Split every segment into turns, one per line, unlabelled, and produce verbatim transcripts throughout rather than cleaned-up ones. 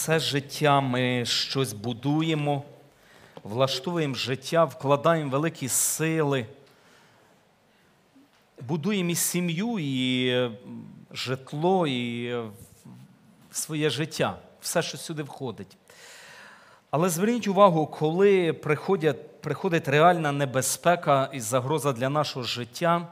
Все життя ми щось будуємо, влаштовуємо життя, вкладаємо великі сили, будуємо і сім'ю, і житло, і своє життя, все, що сюди входить. Але зверніть увагу, коли приходять, приходить реальна небезпека і загроза для нашого життя,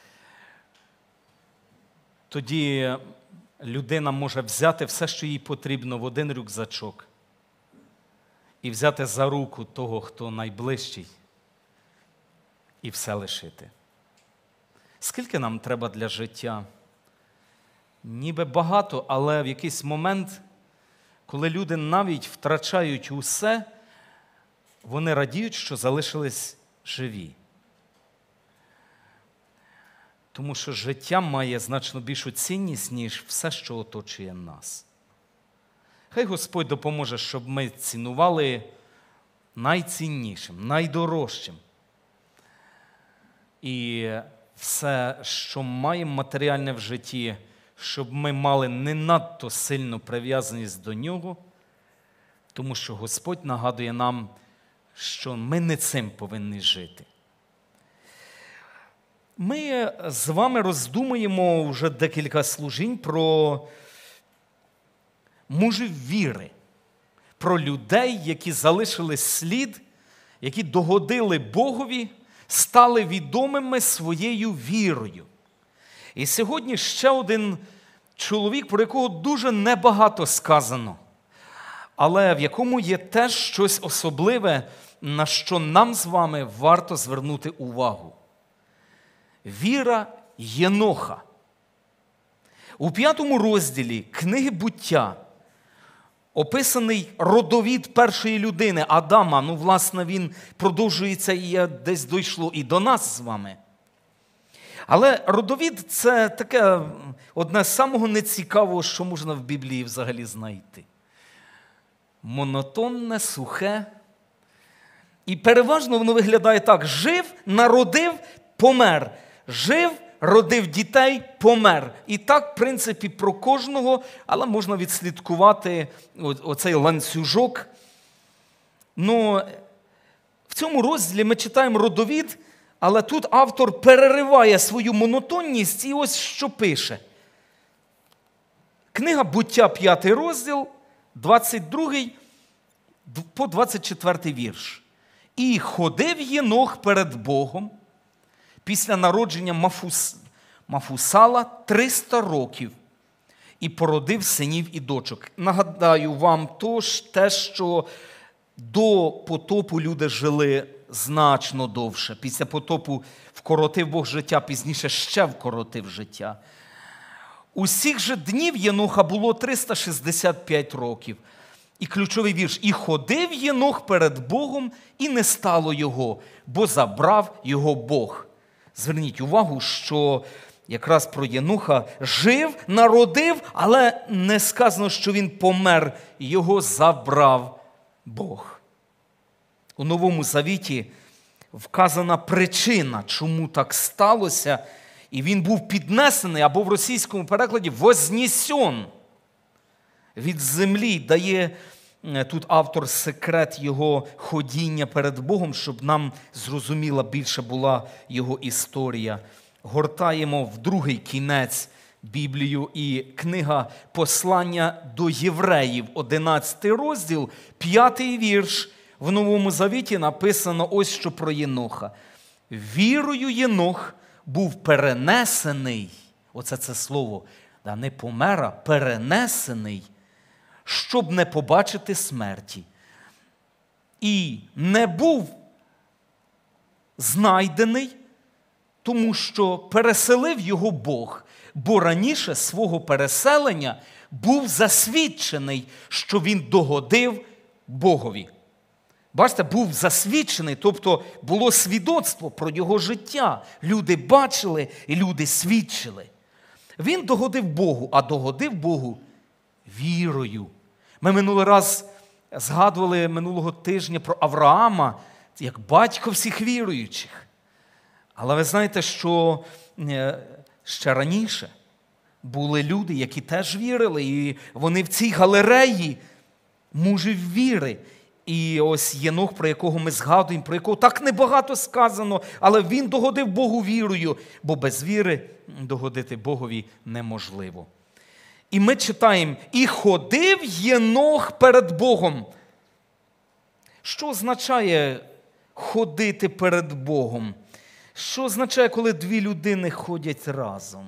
тоді людина може взяти все, що їй потрібно, в один рюкзачок і взяти за руку того, хто найближчий, і все лишити. Скільки нам треба для життя? Ніби багато, але в якийсь момент, коли люди навіть втрачають усе, вони радіють, що залишились живі. Тому що життя має значно більшу цінність, ніж все, що оточує нас. Хай Господь допоможе, щоб ми цінували найціннішим, найдорожчим. І все, що маємо матеріальне в житті, щоб ми мали не надто сильну прив'язаність до нього, тому що Господь нагадує нам, що ми не цим повинні жити. Ми з вами роздумуємо вже декілька служінь про мужів віри, про людей, які залишили слід, які догодили Богові, стали відомими своєю вірою. І сьогодні ще один чоловік, про якого дуже небагато сказано, але в якому є теж щось особливе, на що нам з вами варто звернути увагу. Віра Єноха. У п'ятому розділі книги «Буття» описаний родовід першої людини, Адама. Ну, власне, він продовжується і десь дійшло і до нас з вами. Але родовід – це таке одне з самого нецікавого, що можна в Біблії взагалі знайти. Монотонне, сухе. І переважно воно виглядає так. Жив, народив, помер. Жив, родив дітей, помер. І так, в принципі, про кожного, але можна відслідкувати оцей ланцюжок. Ну, в цьому розділі ми читаємо родовід, але тут автор перериває свою монотонність і ось що пише. Книга «Буття», п'ятий розділ, двадцять другий по двадцять четвертий вірш. «І ходив Єнох перед Богом після народження Мафус... Мафусала триста років і породив синів і дочок». Нагадаю вам тож те, що до потопу люди жили значно довше. Після потопу вкоротив Бог життя, пізніше ще вкоротив життя. Усіх же днів Єноха було триста шістдесят п'ять років. І ключовий вірш. «І ходив Єнох перед Богом, і не стало його, бо забрав його Бог». Зверніть увагу, що якраз про Єноха жив, народив, але не сказано, що він помер. Його забрав Бог. У Новому Завіті вказана причина, чому так сталося, і він був піднесений, або в російському перекладі «вознесен» від землі. Дає тут автор секрет його ходіння перед Богом, щоб нам зрозуміла більше була його історія. Гортаємо в другий кінець Біблію, і книга «Послання до євреїв», одинадцятий розділ, п'ятий вірш. В Новому Завіті написано ось що про Єноха. «Вірою Єнох був перенесений», оце це слово, да, не помер, а перенесений, щоб не побачити смерті. І не був знайдений, тому що переселив його Бог, бо раніше свого переселення був засвідчений, що він догодив Богові. Бачите, був засвідчений, тобто було свідоцтво про його життя. Люди бачили і люди свідчили. Він догодив Богу, а догодив Богу вірою. Ми минулий раз згадували минулого тижня про Авраама, як батько всіх віруючих. Але ви знаєте, що ще раніше були люди, які теж вірили, і вони в цій галереї мужів віри. І ось Єнох, про якого ми згадуємо, про якого так небагато сказано, але він догодив Богу вірою, бо без віри догодити Богові неможливо. І ми читаємо, і ходив Єнох перед Богом. Що означає ходити перед Богом? Що означає, коли дві людини ходять разом?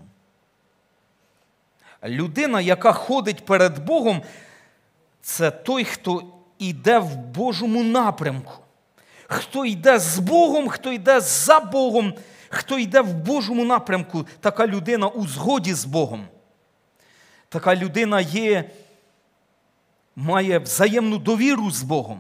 Людина, яка ходить перед Богом, це той, хто йде в Божому напрямку. Хто йде з Богом, хто йде за Богом, хто йде в Божому напрямку. Така людина у згоді з Богом. Така людина є, має взаємну довіру з Богом.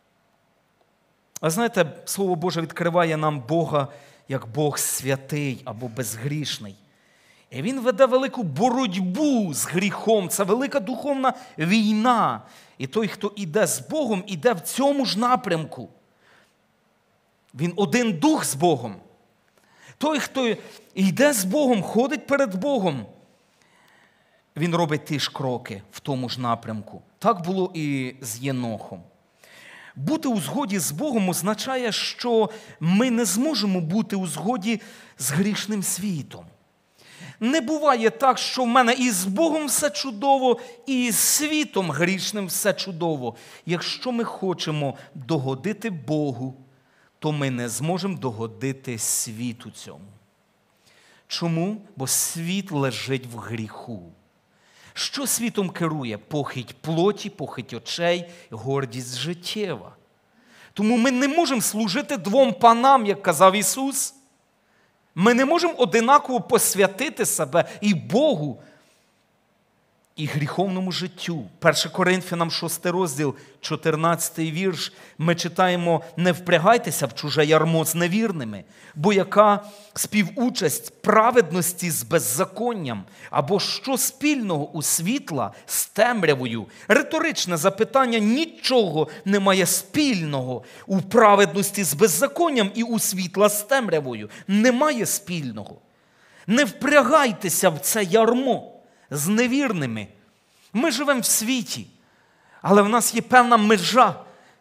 А знаєте, Слово Боже відкриває нам Бога як Бог святий або безгрішний. І Він веде велику боротьбу з гріхом. Це велика духовна війна. І той, хто йде з Богом, йде в цьому ж напрямку. Він один дух з Богом. Той, хто йде з Богом, ходить перед Богом, він робить ті ж кроки в тому ж напрямку. Так було і з Єнохом. Бути у згоді з Богом означає, що ми не зможемо бути у згоді з грішним світом. Не буває так, що в мене і з Богом все чудово, і з світом грішним все чудово. Якщо ми хочемо догодити Богу, то ми не зможемо догодити світу цьому. Чому? Бо світ лежить в гріху. Що світом керує? Похить плоті, похить очей, гордість життєва. Тому ми не можемо служити двом панам, як казав Ісус. Ми не можемо одинаково посвятити себе і Богу, і гріховному життю. перше Коринфянам шостий розділ, чотирнадцятий вірш, ми читаємо: «Не впрягайтеся в чуже ярмо з невірними, бо яка співучасть праведності з беззаконням, або що спільного у світла з темрявою?» Риторичне запитання: нічого немає спільного у праведності з беззаконням і у світла з темрявою. Немає спільного. Не впрягайтеся в це ярмо з невірними. Ми живемо в світі, але в нас є певна межа.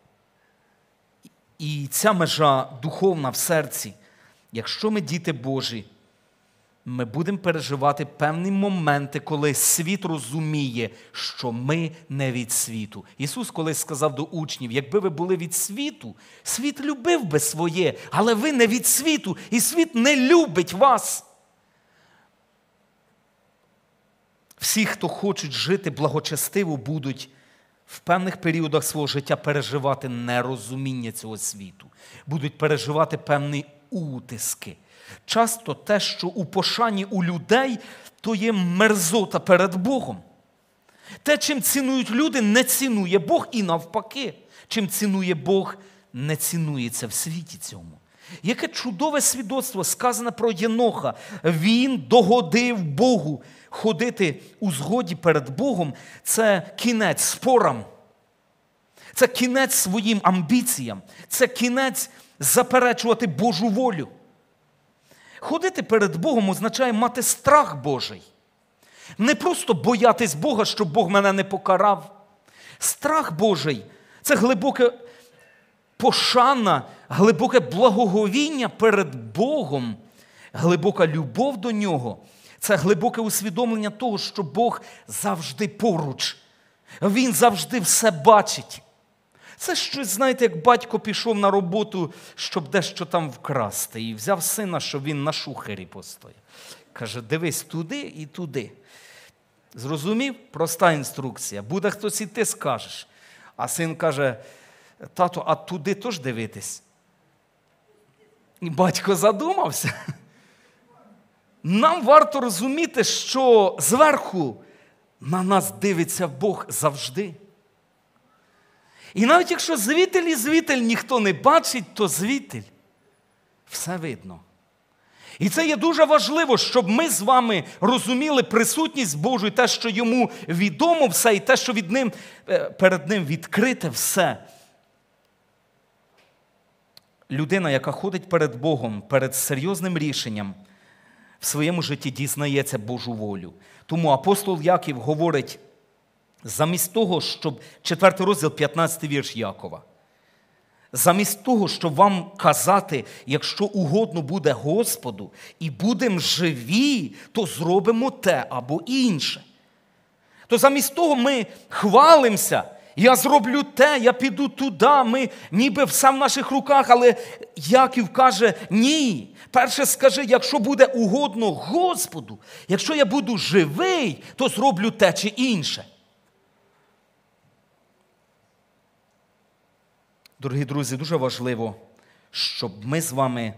І ця межа духовна в серці. Якщо ми діти Божі, ми будемо переживати певні моменти, коли світ розуміє, що ми не від світу. Ісус колись сказав до учнів: якби ви були від світу, світ любив би своє, але ви не від світу, і світ не любить вас. Всі, хто хочуть жити благочестиво, будуть в певних періодах свого життя переживати нерозуміння цього світу. Будуть переживати певні утиски. Часто те, що у пошані у людей, то є мерзота перед Богом. Те, чим цінують люди, не цінує Бог, і навпаки. Чим цінує Бог, не цінується в світі цьому. Яке чудове свідоцтво сказане про Єноха. Він догодив Богу. Ходити у згоді перед Богом – це кінець спорам. Це кінець своїм амбіціям. Це кінець заперечувати Божу волю. Ходити перед Богом означає мати страх Божий. Не просто боятись Бога, щоб Бог мене не покарав. Страх Божий – це глибоке пошана, глибоке благоговіння перед Богом, глибока любов до Нього. Це глибоке усвідомлення того, що Бог завжди поруч. Він завжди все бачить. Це щось, знаєте, як батько пішов на роботу, щоб дещо там вкрасти. І взяв сина, щоб він на шухері постояв. Каже: дивись туди і туди. Зрозумів? Проста інструкція. Буде хтось іти, скажеш. А син каже: тато, а туди теж дивитись? І батько задумався. Нам варто розуміти, що зверху на нас дивиться Бог завжди. І навіть якщо звітель і звітель ніхто не бачить, то звітель все видно. І це є дуже важливо, щоб ми з вами розуміли присутність Божу, і те, що йому відомо все, і те, що від ним, перед ним відкрите все. Людина, яка ходить перед Богом, перед серйозним рішенням, в своєму житті дізнається Божу волю. Тому апостол Яків говорить Замість того, щоб, четвертий розділ, п'ятнадцятий вірш Якова, замість того, щоб вам казати, якщо угодно буде Господу, і будемо живі, то зробимо те або інше. То замість того ми хвалимося, я зроблю те, я піду туди, ми ніби все в наших руках, але Яків каже, ні. Перше скажи, якщо буде угодно Господу, якщо я буду живий, то зроблю те чи інше. Дорогі друзі, дуже важливо, щоб ми з вами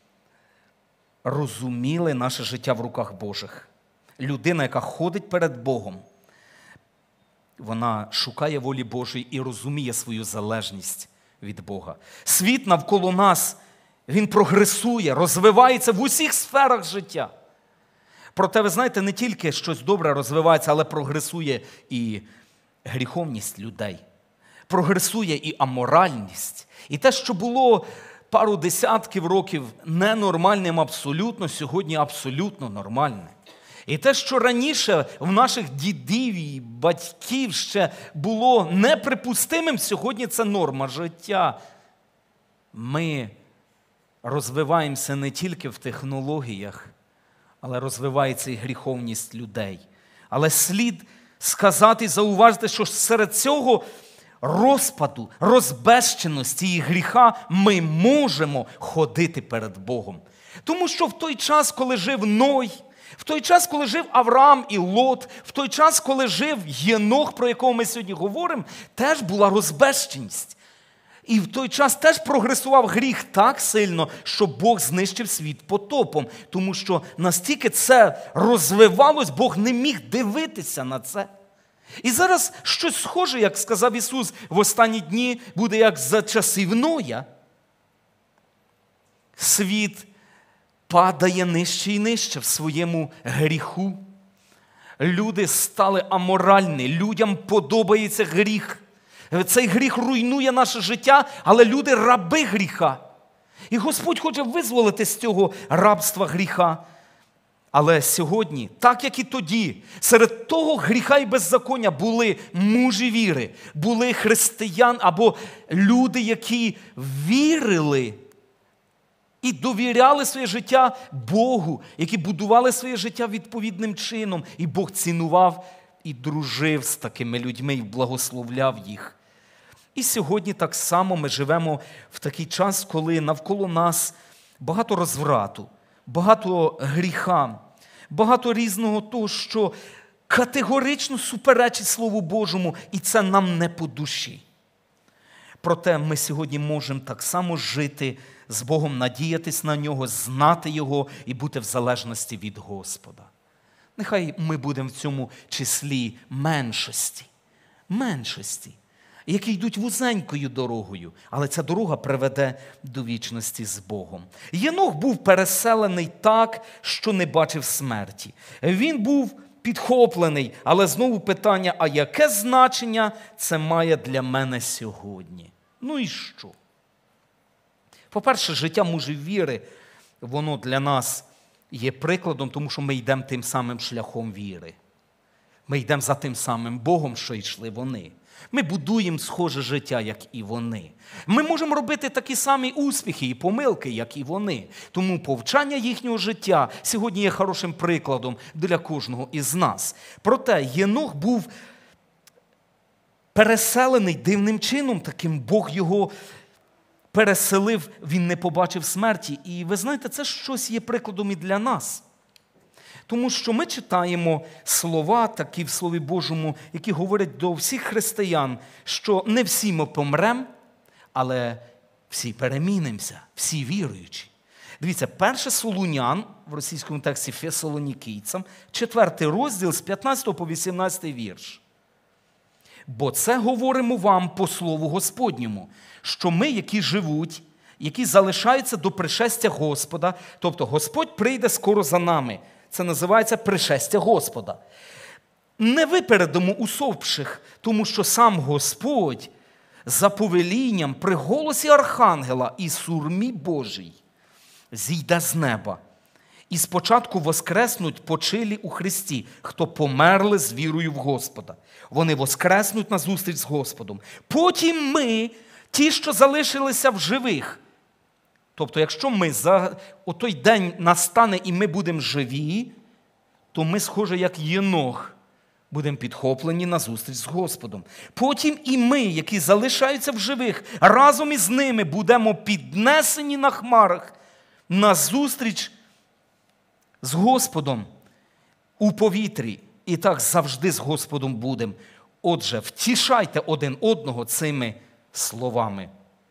розуміли наше життя в руках Божих. Людина, яка ходить перед Богом, вона шукає волі Божої і розуміє свою залежність від Бога. Світ навколо нас, він прогресує, розвивається в усіх сферах життя. Проте, ви знаєте, не тільки щось добре розвивається, але прогресує і гріховність людей. Прогресує і аморальність. І те, що було пару десятків років ненормальним абсолютно, сьогодні абсолютно нормальне. І те, що раніше в наших дідів і батьків ще було неприпустимим, сьогодні це норма життя. Ми розвиваємося не тільки в технологіях, але розвивається і гріховність людей. Але слід сказати і зауважити, що серед цього розпаду, розбещеності і гріха ми можемо ходити перед Богом. Тому що в той час, коли жив Ной, в той час, коли жив Авраам і Лот, в той час, коли жив Єнох, про якого ми сьогодні говоримо, теж була розбещеність. І в той час теж прогресував гріх так сильно, що Бог знищив світ потопом. Тому що настільки це розвивалось, Бог не міг дивитися на це. І зараз щось схоже, як сказав Ісус, в останні дні буде як за часів Ноя. Світ падає нижче і нижче в своєму гріху. Люди стали аморальні, людям подобається гріх. Цей гріх руйнує наше життя, але люди – раби гріха. І Господь хоче визволити з цього рабства гріха. Але сьогодні, так як і тоді, серед того гріха і беззаконня були мужі віри, були християн або люди, які вірили і довіряли своє життя Богу, які будували своє життя відповідним чином. І Бог цінував і дружив з такими людьми, і благословляв їх. І сьогодні так само ми живемо в такий час, коли навколо нас багато розврату, багато гріха, багато різного того, що категорично суперечить Слову Божому, і це нам не по душі. Проте ми сьогодні можемо так само жити з Богом, надіятись на Нього, знати Його і бути в залежності від Господа. Нехай ми будемо в цьому числі меншості, меншості, які йдуть вузенькою дорогою, але ця дорога приведе до вічності з Богом. Єнох був переселений так, що не бачив смерті. Він був підхоплений, але знову питання, а яке значення це має для мене сьогодні? Ну і що? По-перше, життя мужів віри, воно для нас є прикладом, тому що ми йдемо тим самим шляхом віри. Ми йдемо за тим самим Богом, що йшли вони. Ми будуємо схоже життя, як і вони. Ми можемо робити такі самі успіхи і помилки, як і вони. Тому повчання їхнього життя сьогодні є хорошим прикладом для кожного із нас. Проте Єнох був переселений дивним чином, таким Бог його переселив, він не побачив смерті. І ви знаєте, це щось є прикладом і для нас. Тому що ми читаємо слова такі в Слові Божому, які говорять до всіх християн, що не всі ми помремо, але всі перемінимося, всі віруючі. Дивіться, перше Солунян, в російському тексті Фесалонікійцям, четвертий розділ з п'ятнадцятого по вісімнадцятий вірш. Бо це говоримо вам по слову Господньому, що ми, які живуть, які залишаються до пришестя Господа, тобто Господь прийде скоро за нами. Це називається пришестя Господа. Не випередимо усопших, тому що сам Господь за повелінням при голосі архангела і сурмі Божій зійде з неба. і спочатку воскреснуть почилі у Христі, хто померли з вірою в Господа. Вони воскреснуть на зустріч з Господом. Потім ми, ті, що залишилися в живих. Тобто, якщо ми за о той день настане і ми будемо живі, то ми, схоже, як Єнох, будемо підхоплені на зустріч з Господом. Потім і ми, які залишаються в живих, разом із ними будемо піднесені на хмарах на зустріч з Господом у повітрі. І так завжди з Господом будемо. Отже, втішайте один одного цими словами.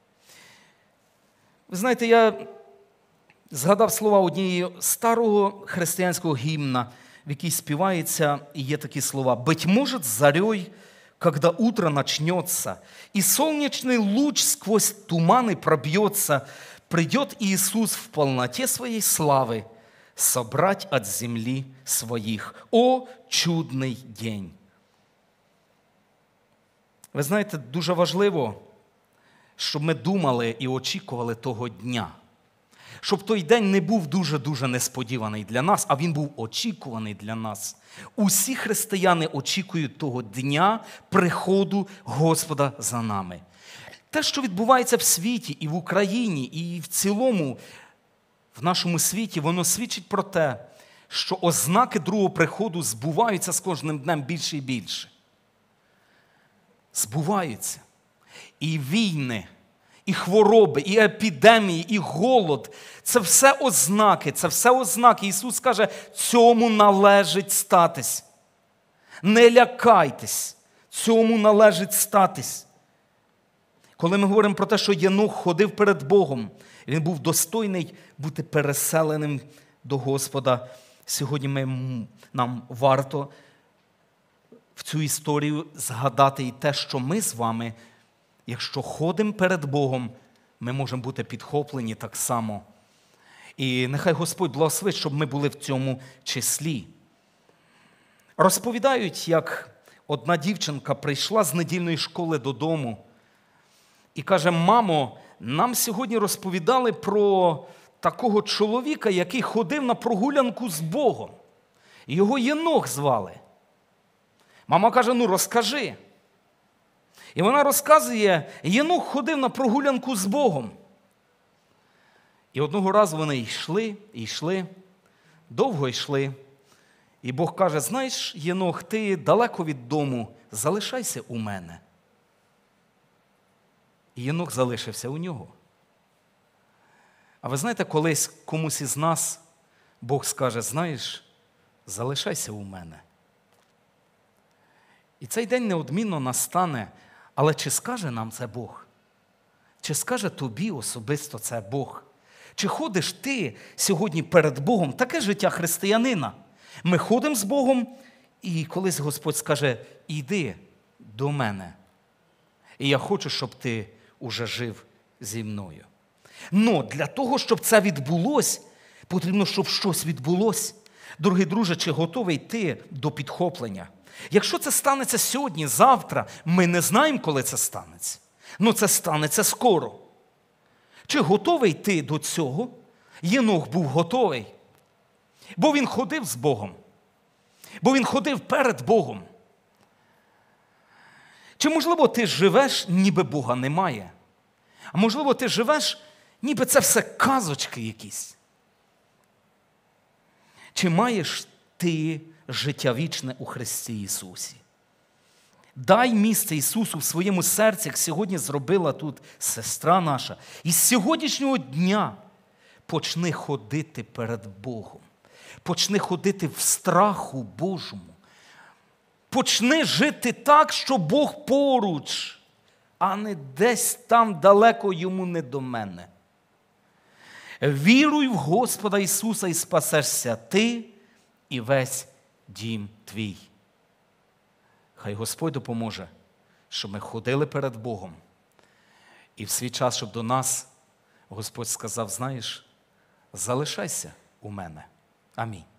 Ви знаєте, я згадав слова однієї старого християнського гімна, в якій співається, і є такі слова: «Быть может, зарей, когда утро начнется, и солнечный луч сквозь туманы пробьется, придет Иисус в полноте своей славы собрать от земли своих. О, чудний день!» Ви знаєте, дуже важливо, щоб ми думали і очікували того дня. Щоб той день не був дуже-дуже несподіваний для нас, а він був очікуваний для нас. Усі християни очікують того дня приходу Господа за нами. Те, що відбувається в світі, і в Україні, і в цілому в нашому світі, воно свідчить про те, що ознаки другого приходу збуваються з кожним днем більше і більше. Збуваються. І війни, і хвороби, і епідемії, і голод – це все ознаки, це все ознаки. Ісус каже, цьому належить статись. Не лякайтесь, цьому належить статись. Коли ми говоримо про те, що Єнох ходив перед Богом, він був достойний бути переселеним до Господа. Сьогодні ми, нам варто в цю історію згадати і те, що ми з вами, якщо ходимо перед Богом, ми можемо бути підхоплені так само. І нехай Господь благословить, щоб ми були в цьому числі. Розповідають, як одна дівчинка прийшла з недільної школи додому і каже: «Мамо, нам сьогодні розповідали про такого чоловіка, який ходив на прогулянку з Богом. Його Єнох звали». Мама каже: «Ну, розкажи». І вона розказує, Єнох ходив на прогулянку з Богом. І одного разу вони йшли, йшли, довго йшли. І Бог каже: «Знаєш, Єнох, ти далеко від дому, залишайся у мене». І Єнох залишився у нього. А ви знаєте, колись комусь із нас Бог скаже: «Знаєш, залишайся у мене». І цей день неодмінно настане, але чи скаже нам це Бог? Чи скаже тобі особисто це Бог? Чи ходиш ти сьогодні перед Богом? Таке життя християнина. Ми ходимо з Богом, і колись Господь скаже: «Іди до мене, і я хочу, щоб ти уже жив зі мною». Но для того, щоб це відбулося, потрібно, щоб щось відбулося. Дорогий друже, чи готовий ти до підхоплення? Якщо це станеться сьогодні, завтра, ми не знаємо, коли це станеться. Ну це станеться скоро. Чи готовий ти до цього? Єнох був готовий. Бо він ходив з Богом. Бо він ходив перед Богом. Чи, можливо, ти живеш, ніби Бога немає? А можливо, ти живеш, ніби це все казочки якісь? Чи маєш ти життя вічне у Христі Ісусі? Дай місце Ісусу в своєму серці, як сьогодні зробила тут сестра наша. І з сьогоднішнього дня почни ходити перед Богом. Почни ходити в страху Божому. Почни жити так, що Бог поруч, а не десь там далеко йому не до мене. Віруй в Господа Ісуса і спасешся ти і весь дім твій. Хай Господь допоможе, щоб ми ходили перед Богом. І в свій час, щоб до нас Господь сказав: «Знаєш, залишайся у мене». Амінь.